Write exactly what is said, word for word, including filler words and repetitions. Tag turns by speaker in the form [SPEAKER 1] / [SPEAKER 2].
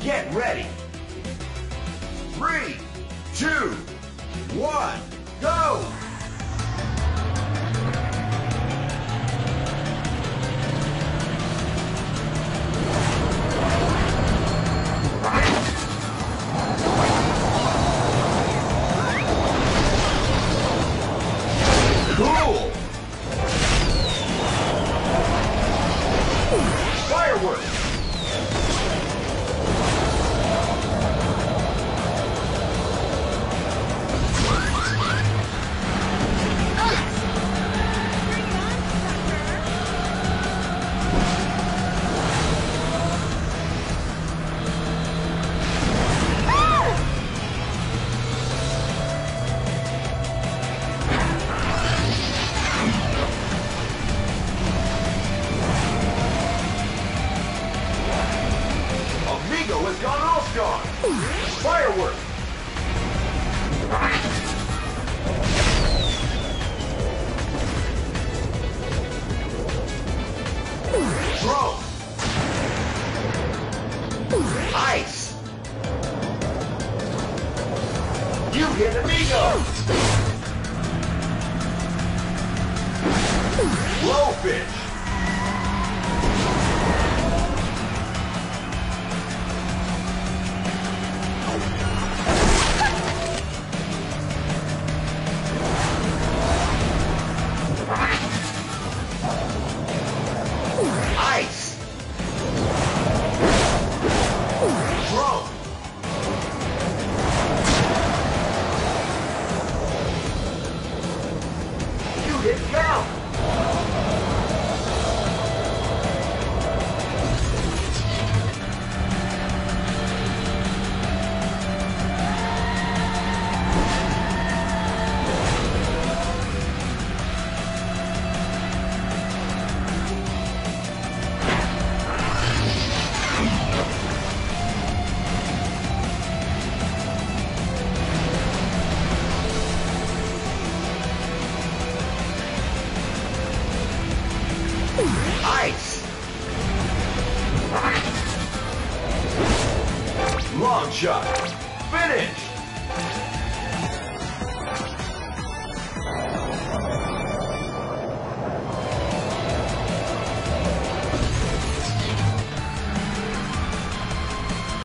[SPEAKER 1] Get ready. Three, two, one, go! Cool! Fireworks! Amigo has gone all-star! Fireworks! Drone! Ice! You hit Amigo! Blowfish! Ice! Drone! You hit Count! Ice! Long shot! Finish!